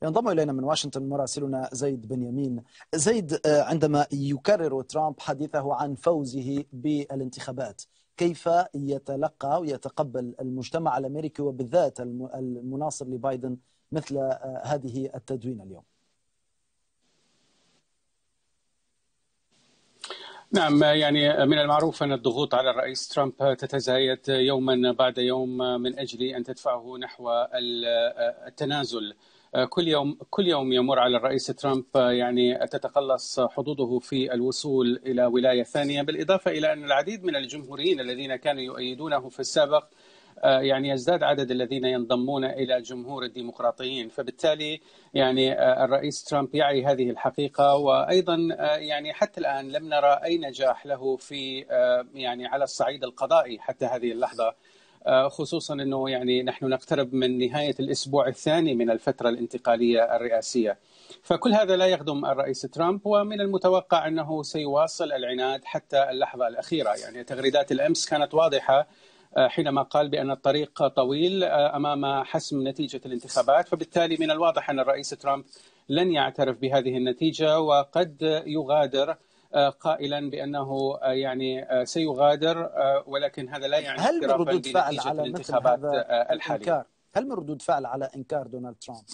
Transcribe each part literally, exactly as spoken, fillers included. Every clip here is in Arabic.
ينضم إلينا من واشنطن مراسلنا زيد بنيامين. زيد، عندما يكرر ترامب حديثه عن فوزه بالانتخابات، كيف يتلقى ويتقبل المجتمع الأمريكي وبالذات المناصر لبايدن مثل هذه التدوين اليوم؟ نعم، يعني من المعروف أن الضغوط على الرئيس ترامب تتزايد يوما بعد يوم من أجل أن تدفعه نحو التنازل. كل يوم كل يوم يمر على الرئيس ترامب يعني تتقلص حظوظه في الوصول إلى ولاية ثانية، بالإضافة إلى أن العديد من الجمهوريين الذين كانوا يؤيدونه في السابق يعني يزداد عدد الذين ينضمون إلى جمهور الديمقراطيين. فبالتالي يعني الرئيس ترامب يعي هذه الحقيقة، وأيضا يعني حتى الآن لم نرى أي نجاح له في يعني على الصعيد القضائي حتى هذه اللحظة، خصوصا أنه يعني نحن نقترب من نهاية الأسبوع الثاني من الفترة الانتقالية الرئاسية. فكل هذا لا يخدم الرئيس ترامب، ومن المتوقع أنه سيواصل العناد حتى اللحظة الأخيرة. يعني تغريدات الأمس كانت واضحة حينما قال بأن الطريق طويل أمام حسم نتيجة الانتخابات، فبالتالي من الواضح أن الرئيس ترامب لن يعترف بهذه النتيجة، وقد يغادر قائلا بأنه يعني سيغادر، ولكن هذا لا يعني هل من ردود فعل بنتيجة على الانتخابات مثل هذا الحالية. الإنكار؟ هل من ردود فعل على إنكار دونالد ترامب؟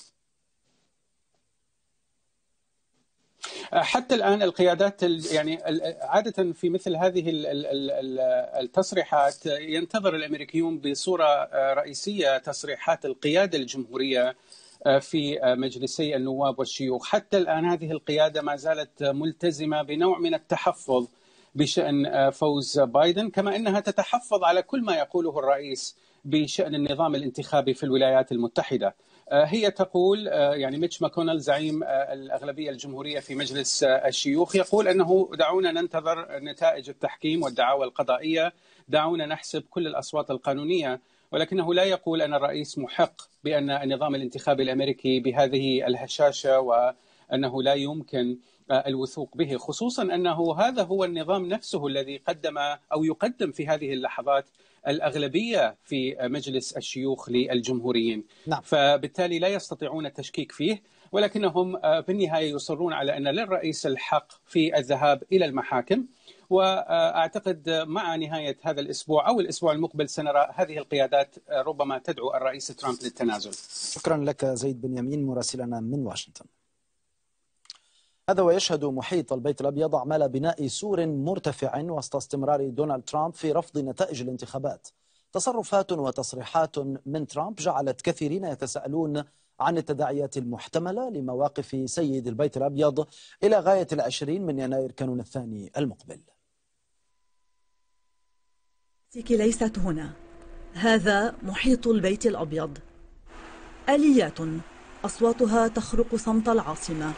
حتى الآن القيادات يعني عادة في مثل هذه التصريحات ينتظر الأمريكيون بصورة رئيسية تصريحات القيادة الجمهورية في مجلسي النواب والشيوخ. حتى الآن هذه القيادة ما زالت ملتزمة بنوع من التحفظ بشأن فوز بايدن، كما أنها تتحفظ على كل ما يقوله الرئيس بشأن النظام الانتخابي في الولايات المتحدة. هي تقول يعني ميتش ماكونيل زعيم الأغلبية الجمهورية في مجلس الشيوخ يقول أنه دعونا ننتظر نتائج التحكيم والدعاوى القضائية، دعونا نحسب كل الأصوات القانونية، ولكنه لا يقول أن الرئيس محق بأن النظام الانتخابي الأمريكي بهذه الهشاشة وأنه لا يمكن الوثوق به، خصوصا أنه هذا هو النظام نفسه الذي قدم أو يقدم في هذه اللحظات الأغلبية في مجلس الشيوخ للجمهوريين. نعم. فبالتالي لا يستطيعون التشكيك فيه، ولكنهم في النهاية يصرون على أن للرئيس الحق في الذهاب إلى المحاكم. وأعتقد مع نهاية هذا الأسبوع أو الأسبوع المقبل سنرى هذه القيادات ربما تدعو الرئيس ترامب للتنازل. شكرا لك زيد بنيامين مراسلنا من واشنطن. هذا ويشهد محيط البيت الأبيض أعمال بناء سور مرتفع وسط استمرار دونالد ترامب في رفض نتائج الانتخابات. تصرفات وتصريحات من ترامب جعلت كثيرين يتساءلون عن التداعيات المحتملة لمواقف سيد البيت الأبيض إلى غاية العشرين من يناير كانون الثاني المقبل. ليست هنا، هذا محيط البيت الأبيض. آليات أصواتها تخرق صمت العاصمة،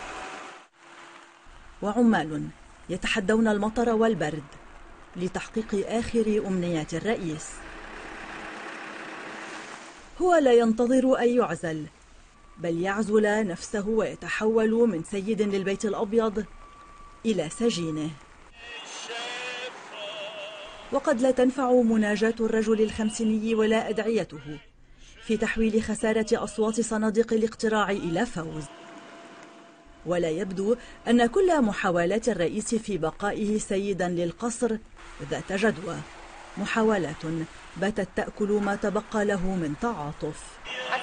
وعمال يتحدون المطر والبرد لتحقيق آخر أمنيات الرئيس. هو لا ينتظر أن يعزل، بل يعزل نفسه ويتحول من سيد للبيت الأبيض إلى سجينه. وقد لا تنفع مناجاة الرجل الخمسيني ولا أدعيته في تحويل خسارة أصوات صناديق الاقتراع إلى فوز. ولا يبدو أن كل محاولات الرئيس في بقائه سيدا للقصر ذات جدوى، محاولات باتت تأكل ما تبقى له من تعاطف.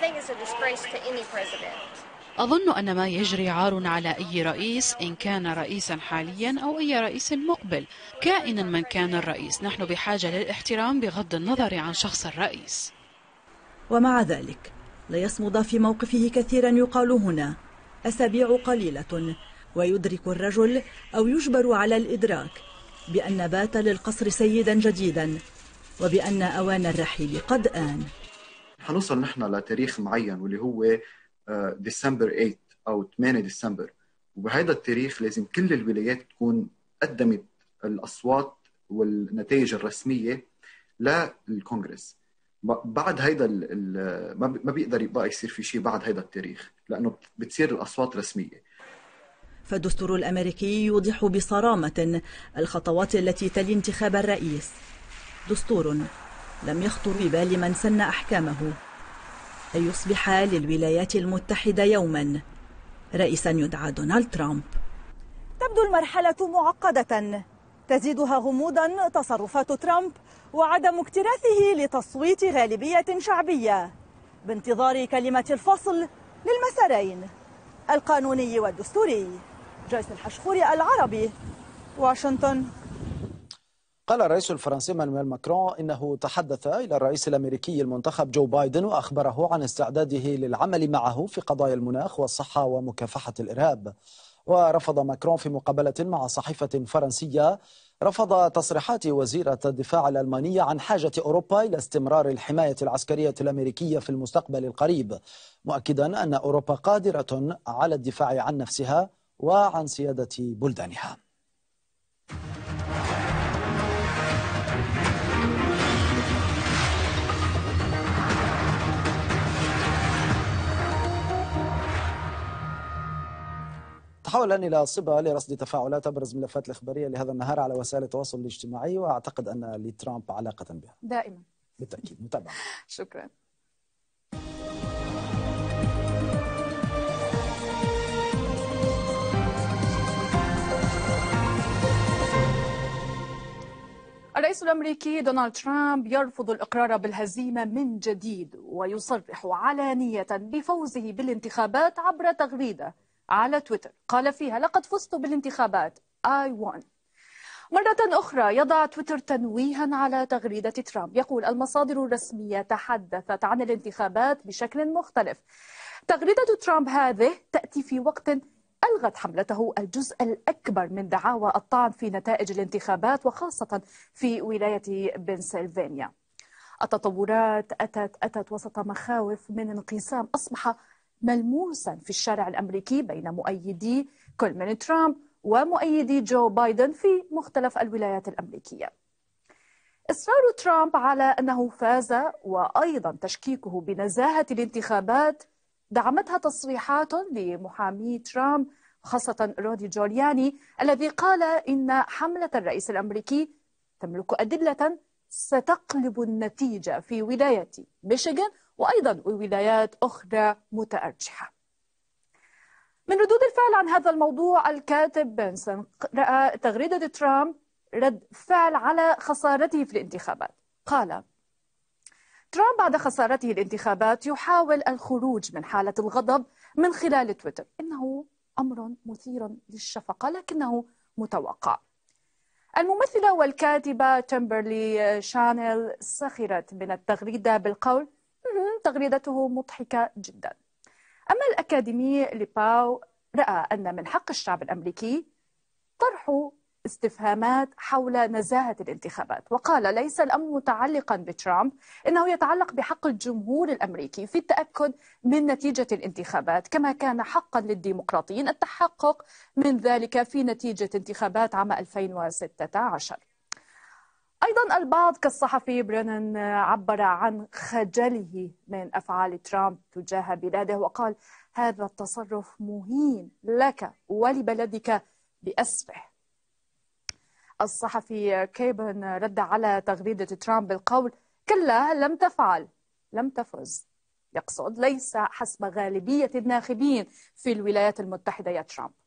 أظن أن ما يجري عار على أي رئيس، إن كان رئيسا حاليا أو أي رئيس مقبل، كائنا من كان الرئيس. نحن بحاجة للاحترام بغض النظر عن شخص الرئيس. ومع ذلك لا يصمد في موقفه كثيرا يقال هنا. أسابيع قليلة ويدرك الرجل أو يجبر على الإدراك بأن بات للقصر سيدا جديدا، وبأن أوان الرحيل قد آن. حنوصل نحن لتاريخ معين واللي هو ديسمبر ثمانية أو ثمانية ديسمبر، وبهذا التاريخ لازم كل الولايات تكون قدمت الأصوات والنتائج الرسمية للكونغرس. بعد هيدا ما بيقدر يبقى يصير في شيء بعد هيدا التاريخ، لأنه بتصير الأصوات رسمية. فالدستور الأمريكي يوضح بصرامة الخطوات التي تلي انتخاب الرئيس. دستور لم يخطر ببال من سن أحكامه أن يصبح للولايات المتحدة يوما رئيسا يدعى دونالد ترامب. تبدو المرحلة معقدة، تزيدها غموضا تصرفات ترامب وعدم اكتراثه لتصويت غالبية شعبية بانتظار كلمة الفصل للمسارين القانوني والدستوري. جويس الحشخوري، العربي، واشنطن. قال الرئيس الفرنسي مانويل ماكرون إنه تحدث إلى الرئيس الأمريكي المنتخب جو بايدن وأخبره عن استعداده للعمل معه في قضايا المناخ والصحة ومكافحة الإرهاب. ورفض ماكرون في مقابلة مع صحيفة فرنسية رفض تصريحات وزيرة الدفاع الألمانية عن حاجة أوروبا إلى استمرار الحماية العسكرية الأمريكية في المستقبل القريب، مؤكدا أن أوروبا قادرة على الدفاع عن نفسها وعن سيادة بلدانها. تحول إلى صبا لرصد تفاعلات أبرز ملفات الإخبارية لهذا النهار على وسائل التواصل الاجتماعي، وأعتقد أن لترامب علاقة بها دائما. بالتأكيد. متابعة. شكرا. الرئيس الأمريكي دونالد ترامب يرفض الإقرار بالهزيمة من جديد، ويصرح علانية بفوزه بالانتخابات عبر تغريدة على تويتر قال فيها: لقد فزت بالانتخابات I won. مرة أخرى يضع تويتر تنويها على تغريدة ترامب يقول: المصادر الرسمية تحدثت عن الانتخابات بشكل مختلف. تغريدة ترامب هذه تأتي في وقت ألغت حملته الجزء الأكبر من دعاوى الطعن في نتائج الانتخابات، وخاصة في ولاية بنسلفانيا. التطورات أتت أتت وسط مخاوف من انقسام أصبح ملموسا في الشارع الأمريكي بين مؤيدي كل من ترامب ومؤيدي جو بايدن في مختلف الولايات الأمريكية. إصرار ترامب على أنه فاز وأيضا تشكيكه بنزاهة الانتخابات دعمتها تصريحات لمحامي ترامب، خاصة رودي جولياني الذي قال إن حملة الرئيس الأمريكي تملك أدلة ستقلب النتيجة في ولاية ميشيغان وأيضا ولايات أخرى متأرجحة. من ردود الفعل عن هذا الموضوع، الكاتب بنسون رأى تغريدة ترامب رد فعل على خسارته في الانتخابات. قال: ترامب بعد خسارته الانتخابات يحاول الخروج من حالة الغضب من خلال تويتر. إنه أمر مثير للشفقة لكنه متوقع. الممثلة والكاتبة تيمبرلي شانيل سخرت من التغريدة بالقول: تغريدته مضحكة جدا. أما الأكاديمي ليباو رأى أن من حق الشعب الأمريكي طرح استفهامات حول نزاهة الانتخابات، وقال: ليس الأمر متعلقا بترامب، إنه يتعلق بحق الجمهور الأمريكي في التأكد من نتيجة الانتخابات، كما كان حقا للديمقراطيين التحقق من ذلك في نتيجة انتخابات عام ألفين وستة عشر. أيضا البعض كالصحفي برينان عبر عن خجله من أفعال ترامب تجاه بلاده، وقال: هذا التصرف مهين لك ولبلدك بأسفه. الصحفي كيبن رد على تغريدة ترامب بالقول: كلا لم تفعل، لم تفز. يقصد ليس حسب غالبية الناخبين في الولايات المتحدة يا ترامب.